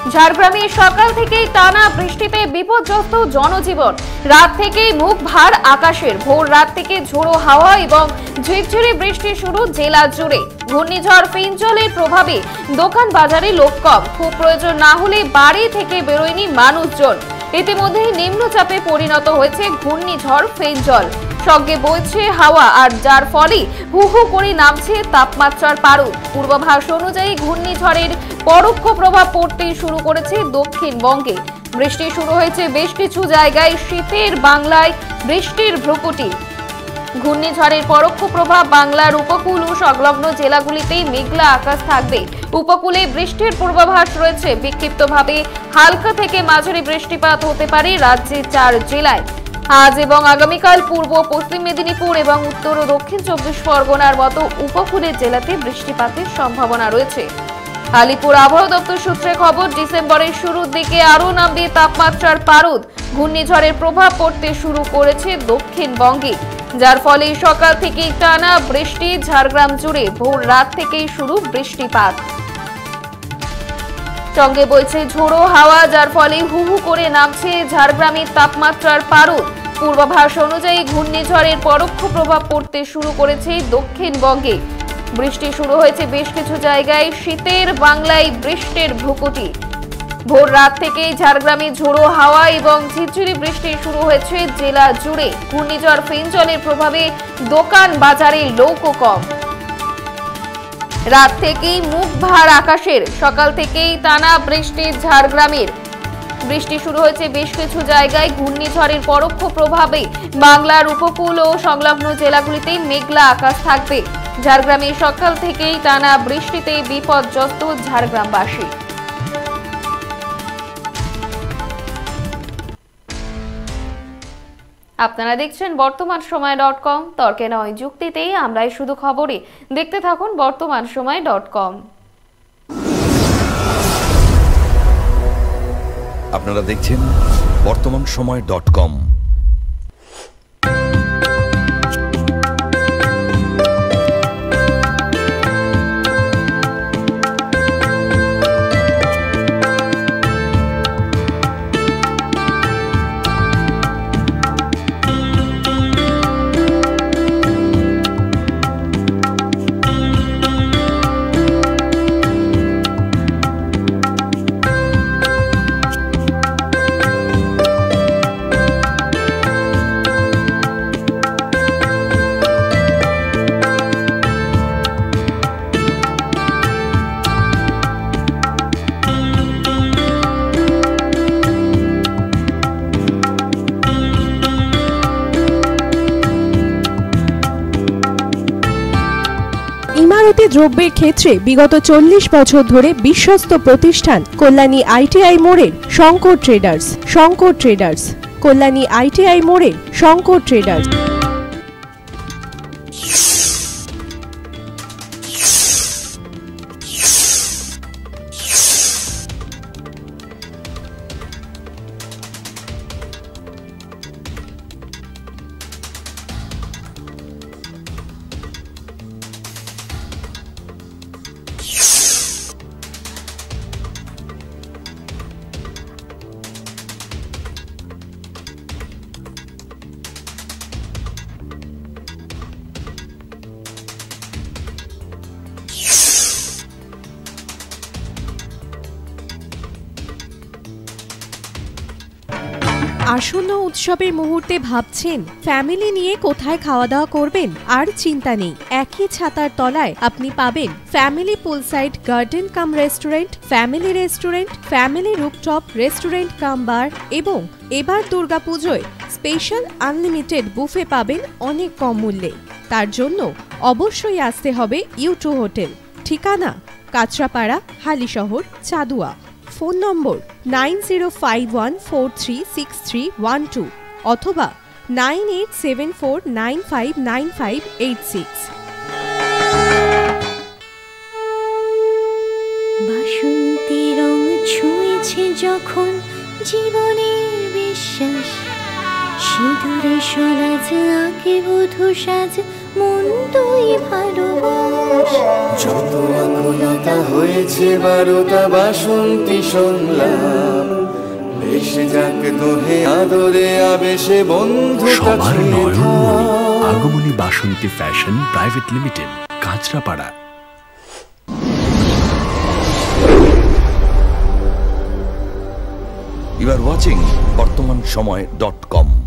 ঝাড়গ্রামে সকাল থেকেই টানা বৃষ্টিতে বিপর্যস্ত জনজীবন। রাত থেকেই মুখ ভার আকাশের। ভোর রাত থেকে ঝোড়ো হাওয়া এবং ঝিরঝিরে বৃষ্টি শুরু জেলা জুড়ে। ঘূর্ণিঝড় ফেঞ্জলের প্রভাবে দোকান বাজারে লোক কম। খুব প্রয়োজন না হলে বাড়ি থেকে বেরোয়নি মানুষজন। ইতিমধ্যে নিম্নচাপে পরিণত হয়েছে ঘূর্ণিঝড় ফেঞ্জল। সঙ্গে বইছে হাওয়া, আর যার ফলে হু হু করে নামছে তাপমাত্রার পারদ। পূর্বাভাস অনুযায়ী ঘূর্ণিঝড়ের পরোক্ষ প্রভাব পড়তে শুরু করেছে দক্ষিণবঙ্গে। বৃষ্টি শুরু হয়েছে বেশ কিছু জায়গায়। শীতের বাংলায় বৃষ্টির ভ্রুকুটি। ঘূর্ণিঝড়ের পরোক্ষ প্রভাব বাংলার উপকূল ও সংলগ্ন জেলাগুলিতেই মেঘলা আকাশ থাকবে। উপকূলে বৃষ্টির পূর্বাভাস রয়েছে। বিক্ষিপ্তভাবে হালকা থেকে মাঝারি বৃষ্টিপাত হতে পারে রাজ্যের 4 জেলায়। আজ এবং আগামীকাল পূর্ব পশ্চিম মেদিনীপুর এবং উত্তর ও দক্ষিণ 24 পরগনার মতো উপকূলের জেলাতে বৃষ্টিপাতের সম্ভাবনা রয়েছে। আলিপুর আবহাওয়া দপ্তর সূত্রে খবর, ডিসেম্বরের শুরুর দিকে আরও নামবে তাপমাত্রার পারদ। ঘূর্ণিঝড়ের প্রভাব পড়তে শুরু করেছে দক্ষিণবঙ্গে, যার ফলে সকাল থেকে টানা বৃষ্টি। ঝাড়গ্রাম জুড়ে ভোর রাত থেকেই শুরু বৃষ্টিপাত। সঙ্গে বইছে ঝোড়ো হাওয়া, যার ফলে হু হু করে নামছে ঝাড়গ্রামের তাপমাত্রার পারদ। পূর্বাভাস অনুযায়ী ঘূর্ণিঝড়ের পরোক্ষ প্রভাব পড়তে শুরু করেছে দক্ষিণবঙ্গে। বৃষ্টি শুরু হয়েছে বেশ কিছু জায়গায়। শীতের বাংলায় বৃষ্টির ভ্রুকুটি। ভোর রাত থেকেই ঝাড়গ্রামে ঝোড়ো হাওয়া এবং ঝিরঝিরি বৃষ্টি শুরু হয়েছে জেলা জুড়ে। ঘূর্ণিঝড় ফেঞ্জলের প্রভাবে দোকান বাজারে লোকও কম। রাত থেকেই মুখ ভার আকাশের। সকাল থেকেই টানা বৃষ্টি ঝাড়গ্রামের। বৃষ্টি শুরু হয়েছে বেশ কিছু জায়গায়। ঘূর্ণিঝড়ের পরোক্ষ প্রভাবে বাংলার উপকূল ও সংলগ্ন জেলাগুলিতে মেঘলা আকাশ থাকবে। ঝাড়গ্রামে সকাল থেকেই টানা বৃষ্টিতে বিপর্যস্ত ঝাড়গ্রামবাসী। আপনারা দেখছেন বর্তমানসময়.com। তর্কে নয়, যুক্তিতেই আমরাই শুধু খবরে। দেখতে থাকুন বর্তমানসময়.com। আপনারা দেখছেন বর্তমানসময়.com। ইমারতি দ্রব্যের ক্ষেত্রে বিগত 40 বছর ধরে বিশ্বস্ত প্রতিষ্ঠান কল্যাণী ITI মোড়ের শঙ্কর ট্রেডার্স। কল্যাণী ITI মোড়ের শঙ্কর ট্রেডার্স। আসন্ন উৎসবের মুহূর্তে ভাবছেন ফ্যামিলি নিয়ে কোথায় খাওয়া দাওয়া করবেন? আর চিন্তা নেই, একই ছাতার তলায় আপনি পাবেন family poolside garden cum restaurant, family rooftop restaurant cum bar এবং এবার দুর্গাপুজোয় স্পেশাল আনলিমিটেড বুফে পাবেন অনেক কম মূল্যে। তার জন্য অবশ্যই আসতে হবে U2 হোটেল। ঠিকানা কাঁচরাপাড়া, হালিশহর, চাদুয়া। ফোন নম্বর 9051436312 অথবা 9874959586। বাসন্তী রং ছুঁয়েছে যখন জীবনের বিশ্বাস, সিঁদুরে সরাজ আঁকে বধূ সাজ মন তুই ভালোবাস। যত আকুলতা হয়েছে বারোটা বাসন্তী সংলাপ, ভেসে যাক দোহে আদরে আবেশে বন্ধু সবার Nayanmoni Agamani Basanti fashion private limited, Kanchrapara. You are watching BortomanSomoy.com.